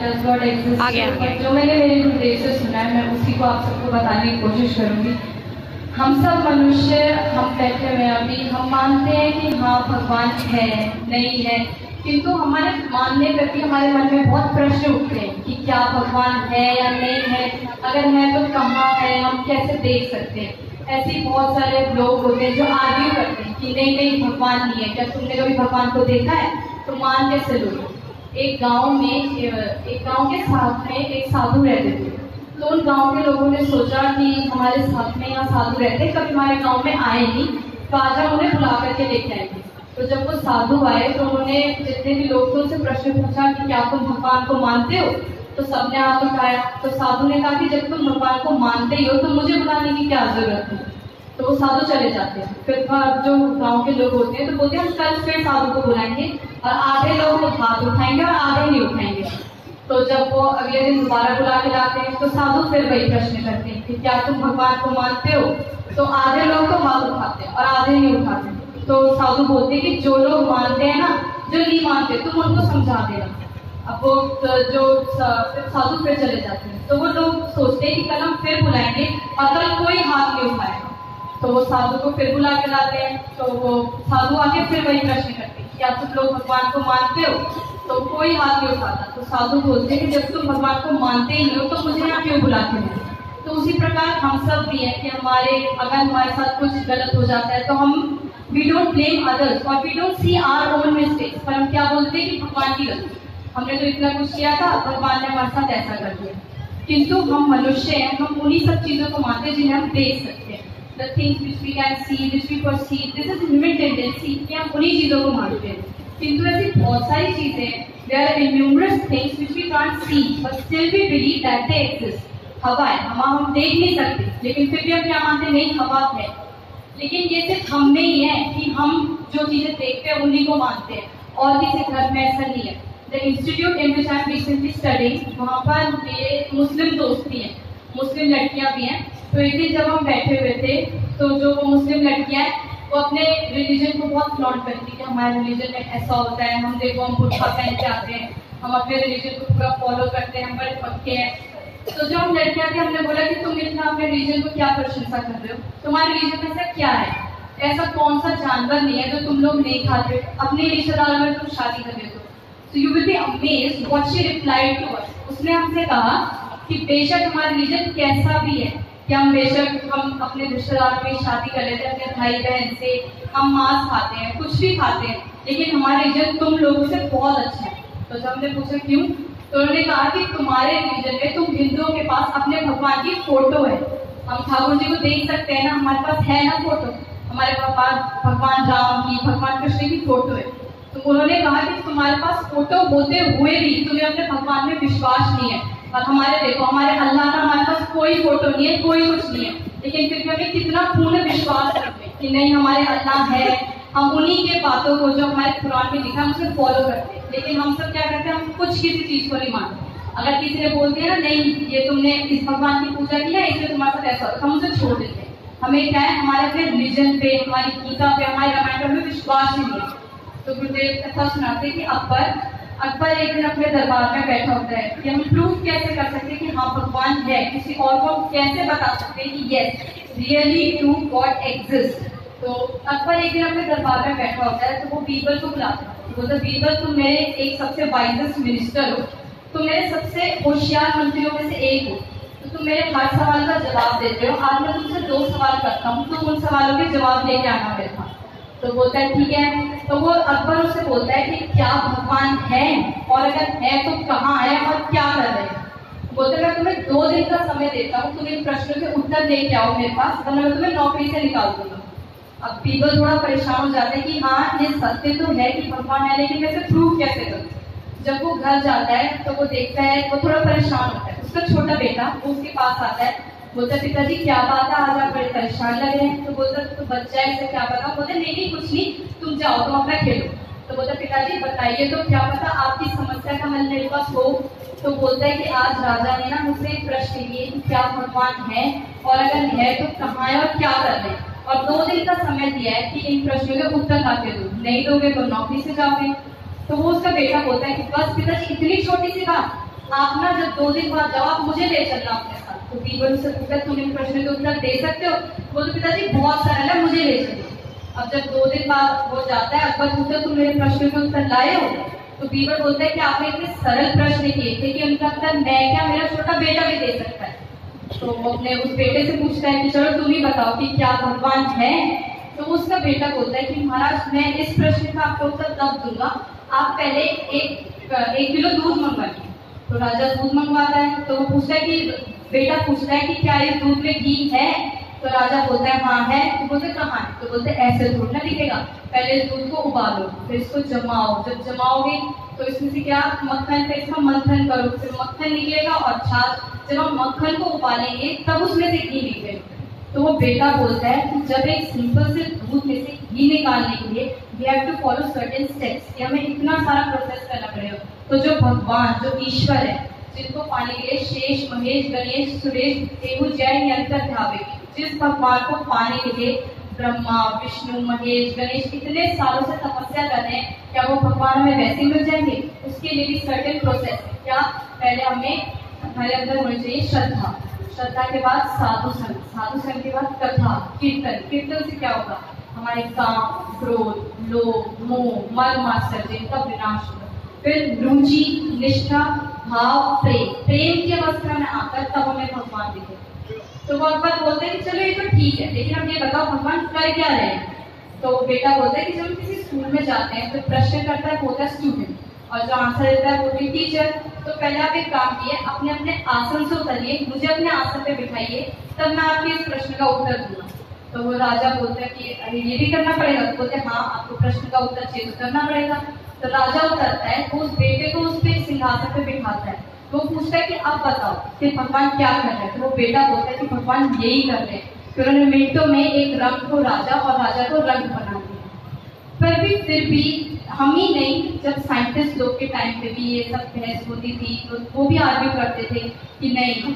Does God exist, जो मैंने मेरे गुरुदेव से सुना है मैं उसी को आप सबको बताने की कोशिश करूंगी। हम सब मनुष्य, हम बैठे हुए अभी, हम मानते हैं कि हाँ भगवान है, नहीं है, किंतु हमारे मानने प्रति हमारे मन में बहुत प्रश्न उठते हैं कि क्या भगवान है या नहीं है, अगर है तो कहाँ है, हम कैसे देख सकते हैं। ऐसे बहुत सारे लोग होते हैं जो आर्ग्यू करते हैं कि नहीं नहीं भगवान नहीं है, क्या तुमने कभी भगवान को देखा है, तो मान कैसे लो। एक गांव के साथ में एक साधु रहते थे, तो उन गांव के लोगों ने सोचा कि हमारे साथ में यहाँ साधु रहते हैं, कभी हमारे गांव में आए नहीं, तो आज हम उन्हें बुला करके लेके आएंगे। तो जब वो साधु आए तो उन्होंने जितने भी लोग थे उनसे प्रश्न पूछा कि क्या तुम भगवान को मानते हो, तो सबने हाथ उठाया। तो साधु ने कहा कि जब तुम भगवान को मानते ही हो तो मुझे बुलाने की क्या जरूरत है। तो वो साधु चले जाते हैं। फिर जो गांव के लोग होते हैं तो बोलते हैं हम कल फिर साधु को बुलाएंगे, और आधे लोग हाथ उठाएंगे और आधे नहीं उठाएंगे। तो जब वो अगले दिन दोबारा बुला के लाते हैं तो साधु फिर वही प्रश्न करते हैं कि क्या तुम भगवान को मानते हो, तो आधे लोग तो हाथ उठाते हैं और आधे नहीं उठाते। तो साधु बोलते हैं कि जो लोग मानते हैं ना, जो नहीं मानते तुम उनको समझा देना। अब वो जो साधु फिर चले जाते हैं, तो वो लोग सोचते हैं कि कल हम फिर बुलाएंगे और कल कोई हाथ नहीं उठाएगा। तो वो साधु को फिर बुला के लाते हैं, तो वो साधु आके फिर वही प्रश्न करते हैं क्या तुम लोग भगवान को मानते हो, तो कोई हाथ नहीं उठाता। तो साधु बोलते हैं कि जब तुम भगवान को मानते ही हो तो मुझे यहाँ क्यों बुलाते हो। तो उसी प्रकार हम सब भी हैं कि अगर हमारे साथ कुछ गलत हो जाता है तो हम वी डोंट ब्लेम अदर्स और we don't see our own mistakes, पर हम क्या बोलते हैं कि भगवान की गलती, हमने तो इतना कुछ किया था, भगवान ने हमारे साथ ऐसा कर दिया। किंतु हम मनुष्य हैं, हम उन्हीं सब चीजों को मानते हैं जिन्हें हम देख सकते हैं। The things which we can see, which we perceive, this is human tendency कि हम उन्हीं चीजों को मानते हैं। किंतु ऐसी बहुत सारी चीजें, there are numerous things which we can't see, but still we believe that they exist। हवा है, हम देख नहीं सकते, लेकिन फिर भी हम क्या मानते हैं, नहीं हवा है। लेकिन ये सिर्फ हम में ही है कि हम जो चीजें देखते हैं उन्हीं को मानते हैं, और किसी घर में ऐसा नहीं है। The institute in which I am recently studying, वहाँ पर मेरे मुस्लिम दोस्त भी हैं, मुस्लिम लड़कियां भी हैं। तो एक दिन जब हम बैठे हुए थे तो जो मुस्लिम लड़कियां हैं वो अपने रिलीजन को बहुत फ्लॉन्ट करती है, हमारे रिलीजन में ऐसा होता है, हम देखो हम बुर्का पहन के आते हैं, हम अपने रिलीजन को पूरा फॉलो करते हैं, हम बड़े पक्के हैं। तो जो हम लड़कियां थी हमने बोला कि तुम इतना अपने रिलीजन को क्या प्रशंसा कर रहे हो, तुम्हारे रिलीजन में ऐसा क्या है, ऐसा कौन सा जानवर नहीं है जो तुम लोग नहीं खाते, अपने रिश्तेदारों में तुम शादी कर लेते हो। So you will be amazed what she replied to us। उसने हमसे कहा कि बेशक हमारा रिलीजन कैसा भी है, कि हम बेशक हम अपने रिश्तेदारों में शादी कर लेते हैं, अपने भाई बहन से, हम मांस खाते हैं, कुछ भी खाते हैं, लेकिन हमारा रिलीजन तुम लोगों से बहुत अच्छा है। तो जब हमने पूछा क्यों, तो उन्होंने कहा कि तुम्हारे रिलीजन में तुम हिंदुओं के पास अपने भगवान की फोटो है, हम ठाकुर जी को देख सकते हैं ना, हमारे पास है ना फोटो, हमारे पास भगवान राम की, भगवान कृष्ण की फोटो है। तो उन्होंने कहा कि तुम्हारे पास फोटो होते हुए भी तुम्हें अपने भगवान में विश्वास नहीं है, और हमारे देखो हमारे अल्लाह का हमारे पास कोई फोटो नहीं है, कोई कुछ नहीं है, लेकिन फिर भी हमें कितना पूर्ण विश्वास करते हैं कि नहीं हमारे अल्लाह है, हम उन्हीं के बातों को जो हमारे कुरान में लिखा है उसे फॉलो करते हैं। लेकिन हम सब क्या करते हैं, हम कुछ किसी चीज को नहीं मानते। अगर किसी ने बोल दिया ना नहीं ये तुमने इस भगवान की पूजा की है इसलिए तुम्हारे साथ ऐसा होता, हम उसे छोड़ देते हैं। हमें क्या है, हमारे अपने रिलीजन पे, हमारी गीता पे, हमारे रामायण पे हमें विश्वास ही नहीं है। तो गुरुदेव कथा सुनाते कि अकबर एक दिन अपने दरबार में बैठा होता है कि हम प्रूफ कैसे कर सकते हैं कि हाँ भगवान है, किसी और को कैसे बता सकते हैं कि yes really true God exist. तो अकबर एक दिन अपने दरबार में बैठा होता है, तो वो बीरबल को बुलाता है, बोलता बीरबल तुम मेरे एक सबसे वाइजेस्ट मिनिस्टर हो, तुम मेरे सबसे होशियार मंत्रियों में से एक हो, तो तुम मेरे हर सवाल का जवाब देते हो। आज मैं तुमसे 2 सवाल करता हूँ, तुम उन सवालों के जवाब लेके आना मेरे पास। तो बोलता है ठीक है। तो वो अकबर उससे बोलता है कि क्या भगवान है, और अगर है तो कहाँ है और क्या कर रहे हैं। बोलते हैं मैं तुम्हें 2 दिन का समय देता हूँ, तुम इन प्रश्नों के उत्तर लेके आओ मेरे पास, वरना मैं तुम्हें नौकरी से निकाल दूंगा। अब बीरबल थोड़ा परेशान हो जाता है कि हाँ ये सत्य तो है कि भगवान है, लेकिन मैं इसे प्रूव कैसे करूँ। जब वो घर जाता है तो वो देखता है, वो थोड़ा परेशान होता है, उसका छोटा बेटा वो उसके पास आता है, बोलता पिताजी क्या बात है, आज आप बड़े परेशान लग रहे हैं। तो बोलता तो बच्चा है इसे क्या पता। बोलते नहीं कुछ नहीं, तुम जाओ तुम अपना खेलो। तो बोलता पिताजी बताइए तो क्या पता आपकी समस्या का हल मेरे पास हो। तो बोलता है कि आज राजा ने ना मुझसे एक प्रश्न किए कि क्या भगवान है, और अगर है तो कहाँ है और क्या कर रहे हैं, और 2 दिन का समय दिया है कि इन प्रश्नों के उत्तर लाके दो, नहीं दोगे तो नौकरी से जाओगे। तो वो उसका बेटा बोलता है कि बस पिताजी इतनी छोटी सी बात, आप ना जब 2 दिन बाद जाओ, आप मुझे ले चलना अपने साथ। तो बीरबल उससे पूछा, तुम इन प्रश्न के उत्तर दे सकते हो? बोले पिताजी बहुत सरल है, मुझे ले चलो। अब जब 2 दिन बाद वो जाता है, अकबर पूछता तुम मेरे प्रश्न के उत्तर लाए हो? तो बीरबल बोलता है कि आपने इतने सरल प्रश्न किए थे कि उनका उत्तर मैं क्या, मेरा छोटा बेटा भी दे सकता है। तो वो अपने उस बेटे से पूछता है कि चलो तुम ही बताओ कि क्या भगवान है? तो उसका बेटा बोलता है कि महाराज मैं इस प्रश्न का आपका उत्तर तब दूंगा, आप पहले 1 किलो दूध मंगवाइए। तो राजा दूध मंगवाता है। तो वो पूछता है कि बेटा पूछता है कि क्या इस दूध में घी है? तो राजा बोलता है हाँ है। तो बोलते कहाँ है? तो बोलते ऐसे दूध ना दिखेगा, पहले इस दूध को उबालो, फिर इसको जमाओ, जब जमाओगे तो इसमें से क्या मक्खन, फिर इसका मंथन करो, फिर मक्खन निकलेगा और छाछ, जब हम मक्खन को उबालेंगे तब उसमें से घी निकलेगा। तो वो बेटा बोलता है कि जब एक सिंपल से दूध में से घी निकालने के लिए we have to follow certain steps, कि हमें इतना सारा प्रोसेस करना पड़ेगा। तो जो भगवान, जो ईश्वर है, जिनको पाने के लिए शेष, महेश, गणेश, सुरेश, देहु, जय, यंत्र, ध्यावे, जिस भगवान को पाने के लिए ब्रह्मा, विष्णु, महेश, गणेश इतने सालों से तपस्या कर रहे हैं, क्या वो भगवान हमें वैसे मिल जाएंगे? उसके लिए भी सर्टेन प्रोसेस है। क्या? पहले हमारे अंदर होनी चाहिए श्रद्धा, श्रद्धा के बाद साधु संग, साधु संग के बाद कथा, कीर्तन, कीर्तन से क्या होगा? हमारे काम, क्रोध, लोभ, मोह, मद मात्सर्य इनका विनाश होगा। फिर रुचि, निष्ठा, भाव, प्रेम, प्रेम की अवस्था में आकर तब हमें भगवान दिखे। तो वो अकबर बोलते हैं कि चलो ये तो ठीक है, लेकिन अब ये बताओ भगवान कर क्या रहे हैं? तो बेटा बोलता है कि जब हम किसी स्कूल में जाते हैं तो प्रश्न करता है होता है स्टूडेंट, और जो आंसर देता है वो भी टीचर। तो पहले आप एक काम किए, अपने अपने आसन से उतरिए, मुझे अपने आसन पे बिठाइए, तब मैं आपके इस प्रश्न का उत्तर दूंगा। तो वो राजा बोलता है कि अरे ये भी करना पड़ेगा? तो बोलते हाँ, आपको प्रश्न का उत्तर चाहिए तो करना पड़ेगा। तो राजा उतरता है, तो उस बेटे को उस पे सिंहासन पे बिठाता है। वो पूछता है कि अब बताओ कि भगवान क्या कर रहे हैं? तो वो बेटा बोलता है कि भगवान यही कर रहे हैं। फिर उन्होंने मिनटों में एक रंग को राजा और राजा को रंग बना दिया। फिर भी हम ही नहीं, जब साइंटिस्ट लोग के टाइम पे भी ये सब बहस होती थी तो वो भी आर्ग्यू करते थे कि नहीं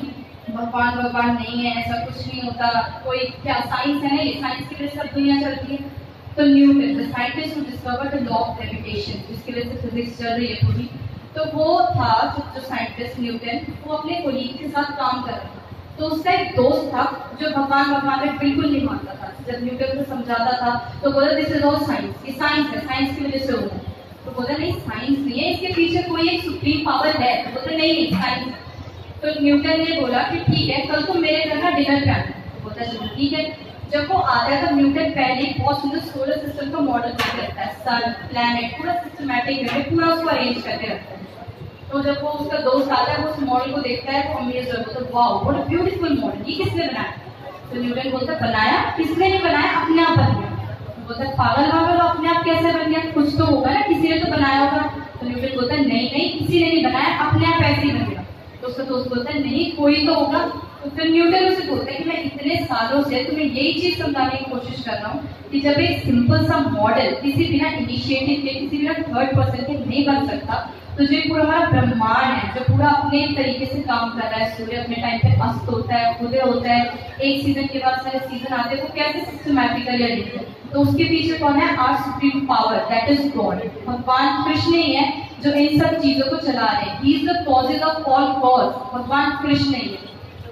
भगवान नहीं है, ऐसा कुछ नहीं होता, कोई क्या साइंस है? नहीं, साइंस की वजह से सब दुनिया चलती है। तो Newton, the scientist who discovered the law of gravitation, जिसकी वजह से फिजिक्स चल रही है पूरी, तो वो था जो साइंटिस्ट न्यूटन, वो अपने कोलीग के साथ काम कर रहा था। तो उसका एक दोस्त था जो भगवान में बिल्कुल नहीं मानता था। जब न्यूटन को समझाता था तो बोला दिस इज ऑल साइंस, ये साइंस है, साइंस की वजह से होता है। तो बोला नहीं साइंस नहीं है, इसके पीछे कोई एक सुप्रीम पावर है। तो बोलते नहीं साइंस। तो न्यूटन ने बोला कि ठीक है, कल तुम मेरे घर ना डिनर पे आना। तो बोलता चलो ठीक है। जब वो आता है तो न्यूटन पहले बहुत सुंदर सोलर सिस्टम का मॉडल करके रखता है, सन, प्लैनेट, पूरा सिस्टमैटिक करके पूरा उसको अरेंज करके रखता है। तो जब वो उसका दोस्त आता है, वो उस मॉडल को देखता है, वो अमेज हो जाता है, wow what a beautiful model, ये किसने बनाया? तो न्यूटन बोलता है बनाया? किसने नहीं बनाया, अपने आप बन गया। तो बोलता है पागल अपने आप कैसे बन गया? कुछ तो होगा ना, किसी ने तो बनाया होगा। तो न्यूटन बोलता है नहीं किसी ने नहीं बनाया, अपने आप ऐसे ही बन गया। तो उसका दोस्त बोलता है नहीं कोई तो होगा। तो फिर न्यूटन उसे बोलता है कि मैं इतने सालों से तुम्हें यही चीज समझाने की कोशिश कर रहा हूँ कि जब एक सिंपल सा मॉडल किसी बिना इनिशिएटिव के, किसी बिना थर्ड पर्सन के नहीं बन सकता, तो जो पूरा हमारा ब्रह्मांड है, जो पूरा अपने तरीके से काम कर रहा है, सूर्य अपने टाइम पे अस्त होता है, उदय होता है, एक सीजन के बाद सारे सीजन आते हैं, वो कैसे सिस्टमैटिकली लिखते हैं। तो उसके पीछे कौन है? Our supreme power, that is God. भगवान कृष्ण ही है जो इन सब चीजों को चला रहे हैं। He is the causes of all cause, भगवान कृष्ण ही है।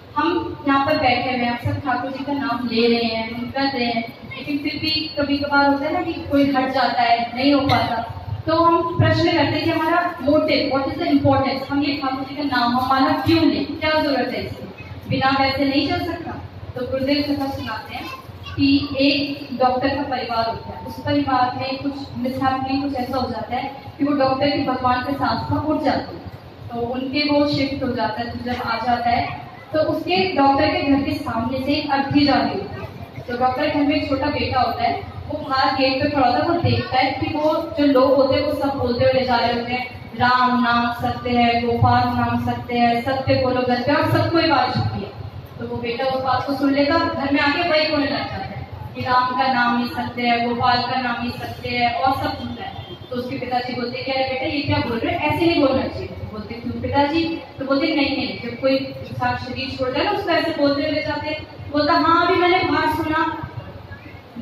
हम यहाँ पर बैठे हुए हैं, सब ठाकुर जी का नाम ले रहे हैं, हम कर रहे हैं, लेकिन फिर भी कभी कभार होता है ना कि कोई हट जाता है, नहीं हो पाता। तो हम प्रश्न करते हैं कि हमारा motive, what is the importance, हम ये ठाकुर जी का नाम हमारा क्यों लें, क्या जरूरत है इसकी, बिना वैसे नहीं चल सकता। तो गुरुदेव कथा सुनाते हैं कि एक डॉक्टर का परिवार होता है, उस परिवार में कुछ मिसहैपनिंग, कुछ ऐसा हो जाता है कि वो डॉक्टर की भगवान के साथ में उठ जाती है, तो उनके वो शिफ्ट हो जाता है। तो जब आ जाता है तो उसके डॉक्टर के घर के सामने से एक अर्थी जा रही होती है। तो डॉक्टर के घर में एक छोटा बेटा होता है, वो बाहर गेट पे खड़ा होता है, वो देखता है कि वो जो लोग होते हैं वो सब बोलते हुए ले जा रहे होते हैं, राम नाम सत्य है, गोपाल नाम सत्य है, सत्य बोलो गत्य, और सबको ये बात छुपी है। तो वो बेटा उस बात को सुन लेगा, घर में आके वही बोलने लग जाता है कि राम का नाम ही सत्य है, गोपाल का नाम ही सत्य है, और सब सुनता है। तो उसके पिताजी बोलते हैं कि अरे बेटा ये क्या बोल रहे हैं, ऐसे नहीं बोलना चाहिए। बोलते क्यों पिताजी? तो बोलते नहीं, जब कोई इंसान शरीर छोड़ता है ना उसको ऐसे बोलते हुए जाते हैं। बोलता हाँ अभी मैंने बात सुना,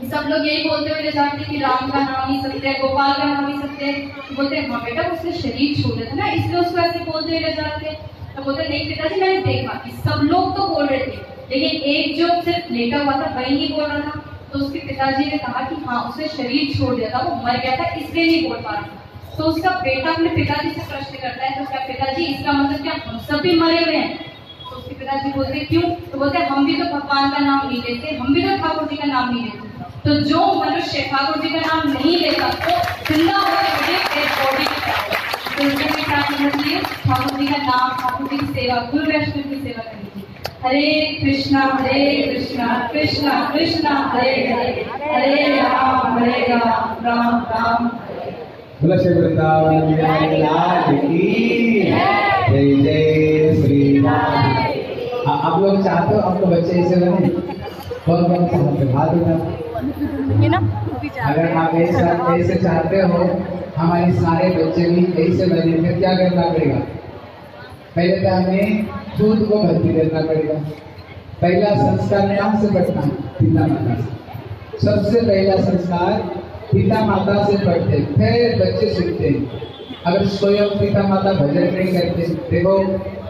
सब लोग यही बोलते हुए जाते कि राम का नाम ही सत्य है, गोपाल का नाम ही सत्य है। तो बोलते हैं हाँ बेटा उसने शरीर छोड़ दिया था ना, इसलिए उसको ऐसे बोलते हुए जाते हैं। तो बोलते नहीं पिताजी मैंने देखा कि सब लोग तो बोल रहे थे, लेकिन एक जो सिर्फ लेटा हुआ था वही नहीं बोल रहा था। तो उसके पिताजी ने कहा कि हाँ उसने शरीर छोड़ दिया था, वो मर गया था इसलिए नहीं बोल पा रहा था। तो उसका बेटा अपने पिताजी से प्रश्न करता है, तो क्या पिताजी इसका मतलब क्या हम सब भी मरे हुए हैं? तो उसके पिताजी बोलते क्यों? तो बोलते हम भी तो भगवान का नाम नहीं लेते, हम भी तो ठाकुर जी का नाम नहीं लेते। तो जो मनुष्य ठाकुर जी का नाम नहीं लेता वो जिंदा होकर बॉडी की तरह, तो उसमें क्या करना चाहिए? ठाकुर जी का नाम, ठाकुर जी की सेवा, गुरु वैष्णव की सेवा करनी चाहिए। हरे कृष्णा कृष्णा कृष्णा हरे हरे, हरे राम राम राम। तुलसी वृंदावन लाल की जय जय श्री राम। आप लोग चाहते हो आपको बच्चे ऐसे बने? कौन कौन चाहते हो? हाथ उठा। अगर आप ऐसे चाहते हो हमारे सारे बच्चे भी ऐसे बने, फिर क्या करना पड़ेगा? पहले तो हमें दूध को भर्ती करना पड़ेगा। पहला संस्कार कहाँ से बढ़ता है? पिता माता से। सबसे पहला संस्कार पिता माता से पढ़ते, फिर बच्चे सीखते। अगर स्वयं पिता माता भजन नहीं करते, देखो